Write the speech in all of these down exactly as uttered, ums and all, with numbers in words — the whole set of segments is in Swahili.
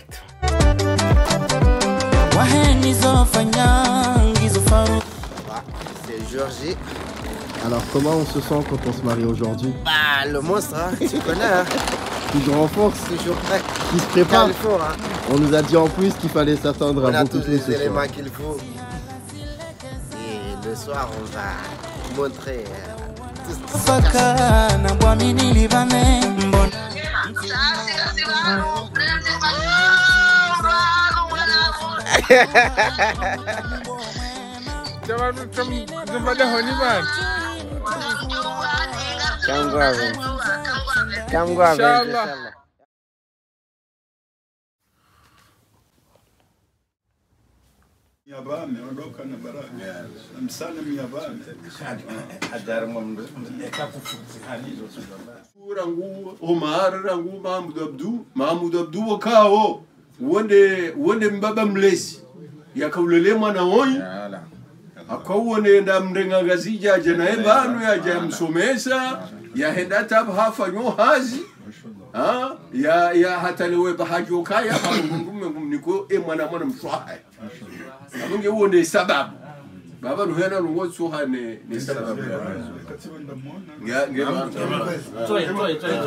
direct. C'est Georgie. Alors comment on se sent quand on se marie aujourd'hui? Bah le monstre, hein, tu connais hein. Toujours en force, toujours prêt. Qui se prépare. Fort, hein. On nous a dit en plus qu'il fallait s'attendre à beaucoup plus de choses. On a tous les éléments qu'il faut. Et le soir on va montrer euh, tout ce Miyabame ondoka na baraka. Msana miyabame. Adar mamdu. Rangu Omar rangu Mahmud Abdu, Mahmud Abdu wakao. Wonde wonde mbaba mlezi. Yakaulele mwana wonyi. Akawone nda mrenga gazija jana ebanu ya jamsomesa ya henda tab hafa nyo hazi. Ah ya ya hatalewe bahajo kaya ngume ngumniko e mwana mwana mshwaha. Abunge wonde sababu. Baba nuhena lungo tsuha ne ne sababu. Ya ngeba. Toi toi toi.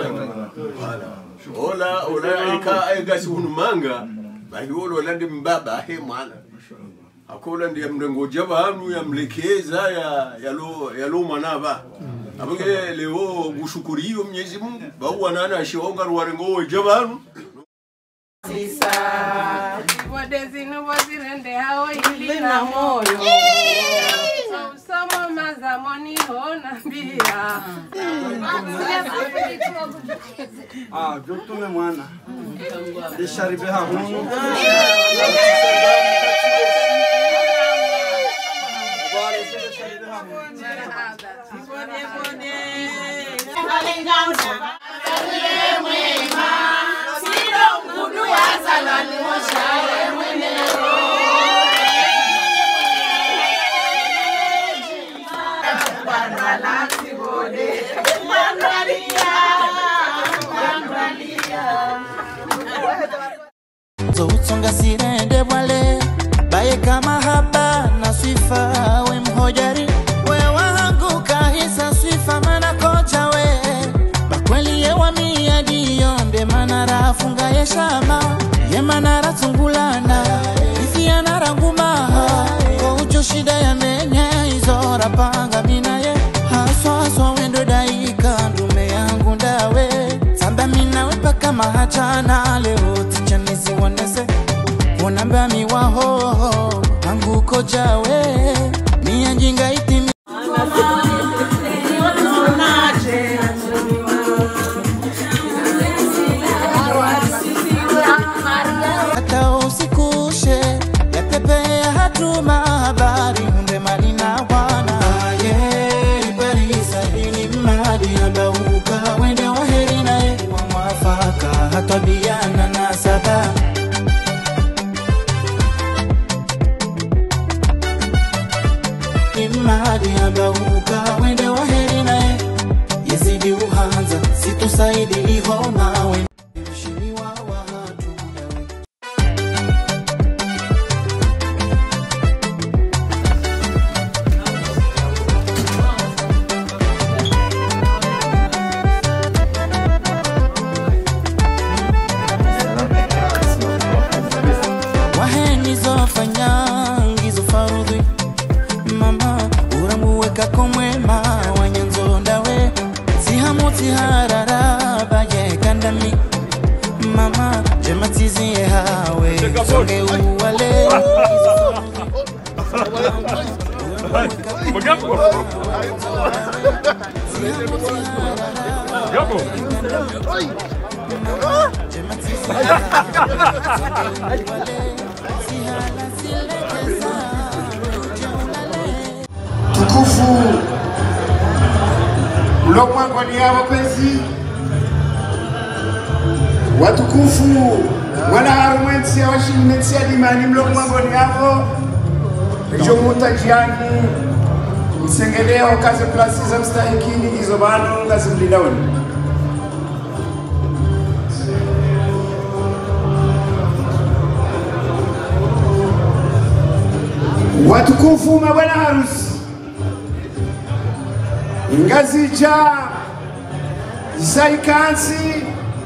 Ola ola ika aiga sunumanga. Bahiolo lande mbaba he mwana. Akola ndiye mrengo jabanu ya mlekeza ya yalo yalo manaba. Abunge leo gushukuriyo Mwenyezi Mungu. Bawa nana shionga ruwarengo jabanu. Sisa wadezi no wazirende hao ili na moyo somo mazamoni hona mbia ah jotume mwana isharibe hahunu Zotsonga sirende wale baye kama haba na swifa we mhojari we wangu kahisa swifa mana koja we bakweli ye wa miadi yonde mana rafunga ye shama ye mana ratungulana ifia na ranguma ko ucho shida ya menye izora panga mina ye haswa haswa wendo daika ndume yangu ndawe samba mina we paka mahachana leo tichanisi wanese Unamba mi waho Angu kojawe Mi anjinga itimi Hata usikushe Ya pepe ya hatuma habari Hunde malina wana Aye Ibarisa hili madi Amba uka wende waheri na ye Wa mwafaka Hata biyana na saba Mahadi abauka wende waheri nae Yezidi uhanza situsaidi ihoma wende Shiliwa wahatu dawe Waheni zofanya Ngizo farudhi Mama uramuweka komwema wanyanzonda we Zihamuti harara baye kandami Mama jematizi hawe Songe uwale Gabo Gabo Tukufu Mlokwa kwa niaba penzi Watukufu Wana harumwensi ya washilimensi ya dimani Mlokwa kwa niaba Jomuta jiani Msengeleo kazi plasi za mstahikini Izobano ngazi mlidauni watukufu mabwana harusi ingazija zaikansi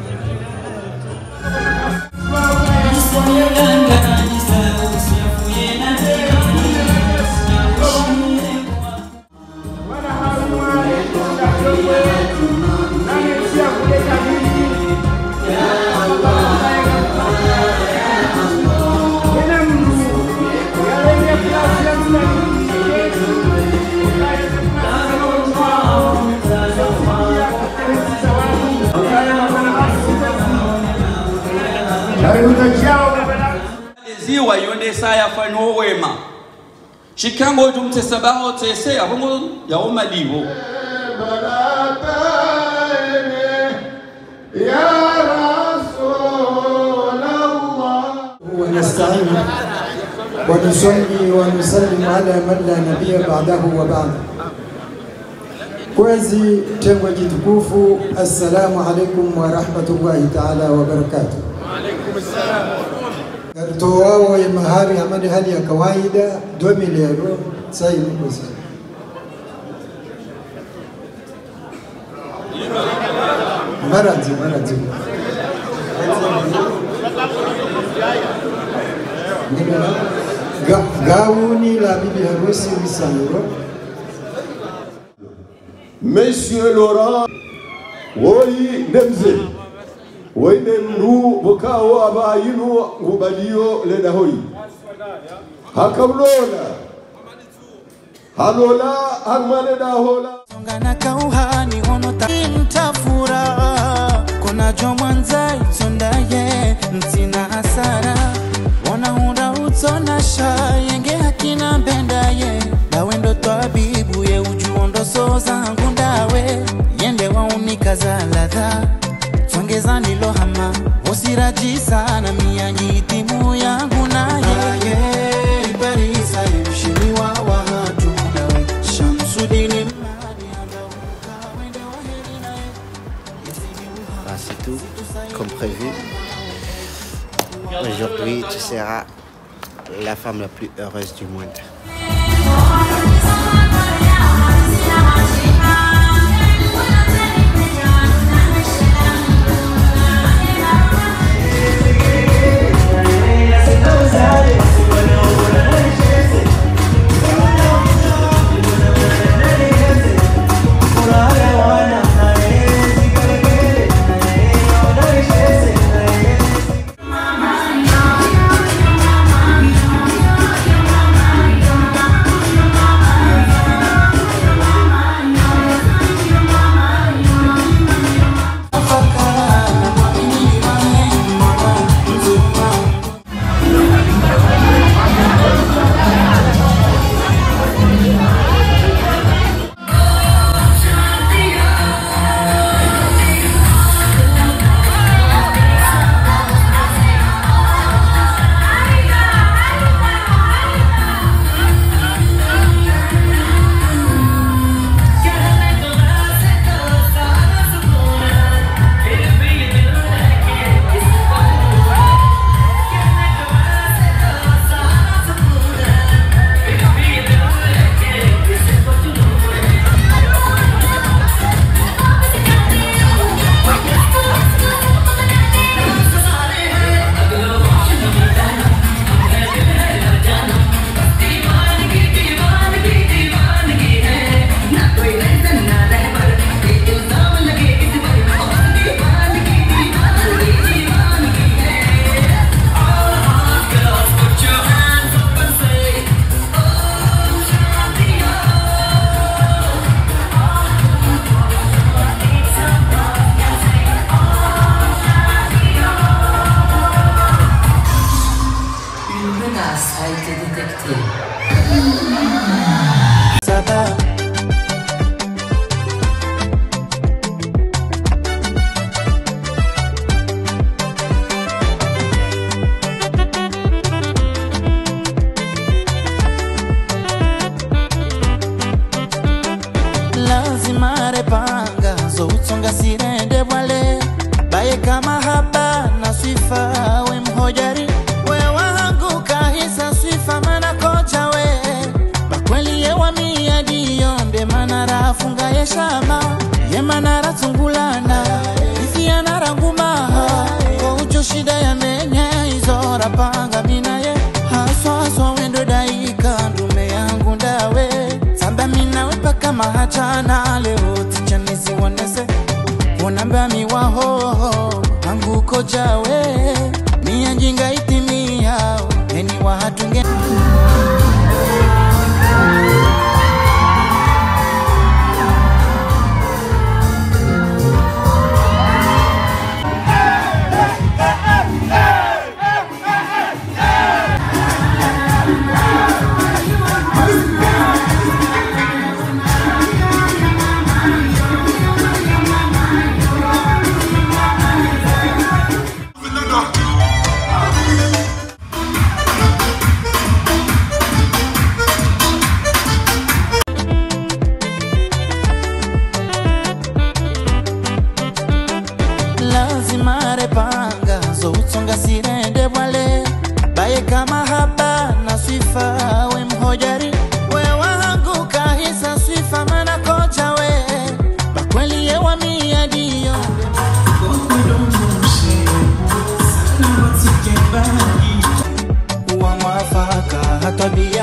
ziwa yonde saya fano wema shikango jumte sabaho tese abongo ya omalivo ya Rasulullah wa nasta'in wa nusalli wa nusallim ala man la nabiyya ba'dahu wa ba'd. Kwezi tengwa kitukufu, assalamu alaikum wa rahmatullahi ta'ala wa barakatuh. Wa alaikum assalam. Gartowawo ya mahari amani hali ya kawaida domi lero sai niko sasa. Marazi marazi. Ga gauni la bibi harusi misaniro. Monsieur Laurent Woi Nemze Woi Nemru Bukao Abayinu Gubadio Ledahoi Hakamlola Halola Hagmaleda Hola Ngana kauhani honota mtafura kuna jomwanza itondaye mtina hasara wana hunda utona shayenge hakina mbendaye dawendo twabibu ye ujuondo soza ngundawe yende waunika za ladha twongeza nilohama usiraji sana miyanyitimu yangu naye ibarisa imshiniwa wahatu dawe shamsudini. Ah, c'est tout, comme prévu. Aujourd'hui, tu seras la femme la plus heureuse du monde. kama haba na sifa we mhojari we wangu kahisa sifa mana koja we shama yemana ratungulana ifiana ranguma ko ucho shida ya menye izora panga minaye haswa haswa wendo daika ndume yangu ndawe samba minawe paka mahachana leo tichanisi wanese unamba miwaho angu kojawe mianjinga itimia eni wahatunge panga zotsonga sirende bwale baye kama haba na swifa we mhojari we wangu kahisa swifa mana koja we bakweli ye wa miadio wa mwafaka hatabia